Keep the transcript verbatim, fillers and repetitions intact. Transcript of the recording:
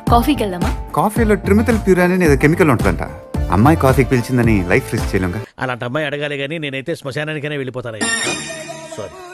కాఫీకి వెళ్దామా? కాఫీలో ట్రిమిథల్ ప్యూర్ అని ఏదో కెమికల్ ఉంటుందంట. అమ్మాయి కాఫీకి పిలిచిందని లైఫ్ రిస్క్ చేయలేంగా. అలాంటి అమ్మాయి అడగాలి కానీ నేనైతే శ్మశానానికైనా వెళ్ళిపోతాను. సారీ.